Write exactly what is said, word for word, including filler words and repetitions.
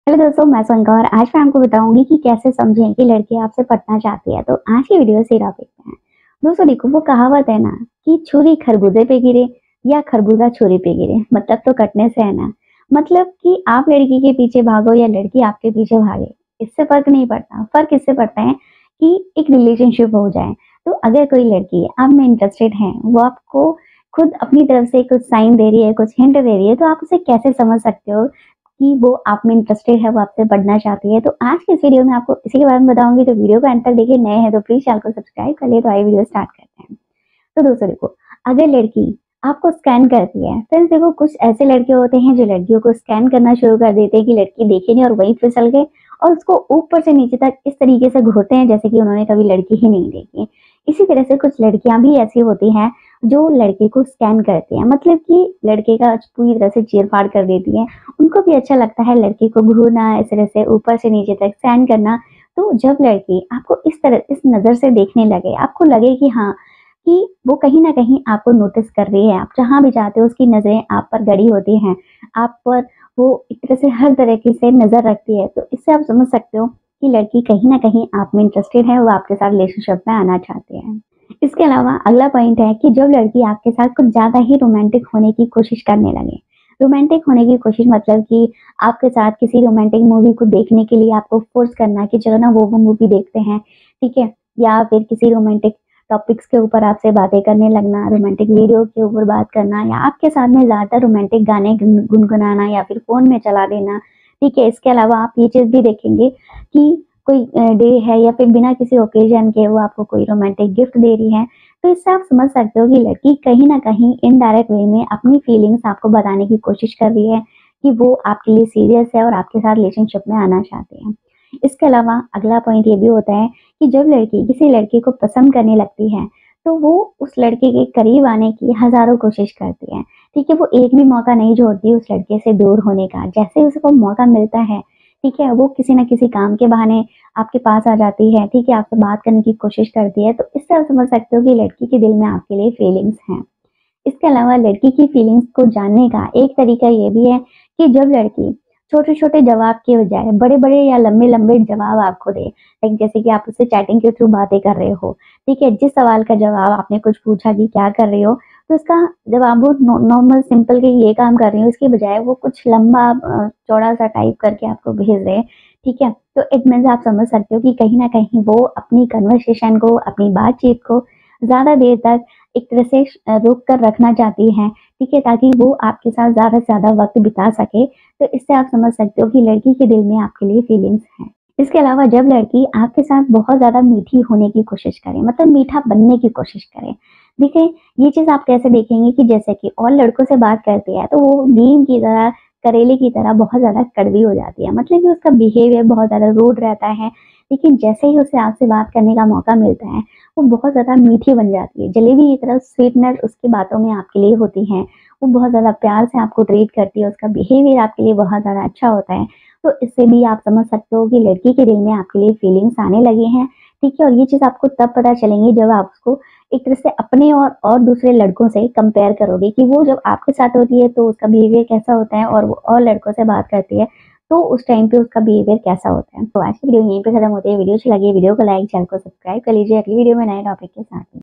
Hello दोस्तों, मैं संका और आज मैं आपको बताऊंगी कि कैसे समझें कि लड़की आपसे पटना चाहती है। तो आज की वीडियो से आप देखते हैं। दोस्तों देखो, वो कहावत है ना कि छुरी खरबूजे पे गिरे या खरबूजा छुरी पे गिरे, मतलब तो कटने से है ना। मतलब कि आप लड़की के पीछे भागो या लड़की आपके पीछे भागे, इससे फर्क नहीं पड़ता। फर्क इससे पड़ता है कि एक रिलेशनशिप हो जाए। तो अगर कोई लड़की आप में इंटरेस्टेड है, वो आपको खुद अपनी तरफ से कुछ साइन दे रही है, कुछ हिंट दे रही है, तो आप उसे कैसे समझ सकते हो कि वो आप में इंटरेस्टेड है, वो आपसे पढ़ना चाहती है। तो आज की इस वीडियो में आपको इसी के बारे में बताऊंगी। तो वीडियो को अंत तक देखिए। नए हैं तो प्लीज चैनल को सब्सक्राइब कर लिए। तो आइए वीडियो स्टार्ट करते हैं। तो दोस्तों देखो, अगर लड़की आपको स्कैन करती है, फ्रेंड्स देखो, कुछ ऐसे लड़के होते हैं जो लड़कियों को स्कैन करना शुरू कर देते हैं कि लड़की देखे नहीं और वहीं फिसल गए, और उसको ऊपर से नीचे तक इस तरीके से घूरते हैं जैसे कि उन्होंने कभी लड़की ही नहीं देखी। इसी तरह से कुछ लड़कियां भी ऐसी होती हैं जो लड़के को स्कैन करती हैं, मतलब कि लड़के का पूरी तरह से चीर फाड़ कर देती हैं। उनको भी अच्छा लगता है लड़की को घूरना, इस तरह से ऊपर से नीचे तक स्कैन करना। तो जब लड़की आपको इस तरह इस नजर से देखने लगे, आपको लगे कि हाँ, कि वो कहीं न कहीं आपको नोटिस कर रही है, आप जहाँ भी जाते हो उसकी नज़रें आप पर गड़ी होती हैं, आप पर वो एक तरह से हर तरीके से नज़र रखती है। तो इससे आप समझ सकते हो कि लड़की कहीं न कहीं आप में इंटरेस्टेड है, वो आपके साथ रिलेशनशिप में आना चाहती है। इसके अलावा अगला पॉइंट है कि जब लड़की आपके साथ कुछ ज़्यादा ही रोमांटिक होने की कोशिश करने लगे। रोमांटिक होने की कोशिश मतलब कि आपके साथ किसी रोमांटिक मूवी को देखने के लिए आपको फ़ोर्स करना कि चलो ना वो वो मूवी देखते हैं, ठीक है? या फिर किसी रोमांटिक टॉपिक्स के ऊपर आपसे बातें करने लगना, रोमांटिक वीडियो के ऊपर बात करना, या आपके साथ में ज़्यादातर रोमांटिक गाने गुन गुनगुनाना या फिर फ़ोन में चला देना, ठीक है? इसके अलावा आप ये चीज़ भी देखेंगे कि कोई अ, डे है या फिर बिना किसी ओकेज़न के वो आपको कोई रोमांटिक गिफ्ट दे रही है। तो इससे आप समझ सकते हो कि लड़की कहीं न कहीं इनडायरेक्ट वे में अपनी फीलिंग्स आपको बताने की कोशिश कर रही है कि वो आपके लिए सीरियस है और आपके साथ रिलेशनशिप में आना चाहती है। इसके अलावा अगला पॉइंट ये भी होता है कि जब लड़की किसी लड़के को पसंद करने लगती है, तो वो उस लड़के के करीब आने की हज़ारों कोशिश करती है, ठीक है? वो एक भी मौका नहीं छोड़ती उस लड़के से दूर होने का। जैसे ही उसको मौका मिलता है, ठीक है? वो किसी न किसी काम के बहाने आपके पास आ जाती है, ठीक है? आपसे बात करने की कोशिश करती है। तो इससे आप समझ सकते हो कि लड़की के दिल में आपके लिए फीलिंग्स हैं। इसके अलावा लड़की की फीलिंग्स को जानने का एक तरीका ये भी है कि जब लड़की छोटे-छोटे जवाब के बजाय बड़े-बड़े या लंबे-लंबे जवाब आपको दे, लाइक जैसे कि आप उससे चैटिंग के थ्रू बातें कर रहे हो, ठीक है? जिस सवाल का जवाब आपने कुछ पूछा कि क्या कर रहे हो, तो उसका जवाब वो नॉ नॉर्मल सिंपल कि ये काम कर रही हूँ, इसके बजाय वो कुछ लंबा अ, चौड़ा-सा टाइप करके आपको भेज दे, ठीक है? तो इट मीन्स आप समझ सकते हो कि कहीं न कहीं वो अपनी कन्वर्सेशन को, अपनी बातचीत को ज़्यादा देर तक एक तरह से अ, रोक कर रखना चाहती हैं, ठीक है? ताकि वो आपके साथ ज़्यादा से ज़्यादा वक़्त बिता सके। तो इससे आप समझ सकते हो कि लड़की के दिल में आपके लिए फीलिंग्स हैं। इसके अलावा जब लड़की आपके साथ बहुत ज़्यादा मीठी होने की कोशिश करे, मतलब मीठा बनने की कोशिश करे, देखिए ये चीज़ आप कैसे देखेंगे कि जैसे कि और लड़कों से बात करती है, तो वो नीम की तरह, करेले की तरह बहुत ज़्यादा कड़वी हो जाती है। मतलब कि उसका बिहेवियर बहुत ज़्यादा रूड रहता है, लेकिन जैसे ही उसे आपसे बात करने का मौका मिलता है, वो बहुत ज़्यादा मीठी बन जाती है। जलेबी की तरह स्वीटनेस उसकी बातों में आपके लिए होती है। वो बहुत ज़्यादा प्यार से आपको ट्रीट करती है, उसका बिहेवियर आपके लिए बहुत ज़्यादा अच्छा होता है। तो इससे भी आप समझ सकते हो कि लड़की के दिल में आपके लिए फीलिंग्स आने लगी हैं, ठीक है? और ये चीज़ आपको तब पता चलेंगी जब आप उसको एक तरह से अपने और और दूसरे लड़कों से कंपेयर करोगे कि वो जब आपके साथ होती है तो उसका बिहेवियर कैसा होता है, और वो और लड़कों से बात करती है तो उस टाइम पे उसका बिहेवियर कैसा होता है। तो आज की वीडियो यहीं पे खत्म होती है। वीडियो अच्छी लगी, वीडियो को लाइक, चैनल को सब्सक्राइब कर लीजिए। अगली वीडियो में नए टॉपिक के साथ।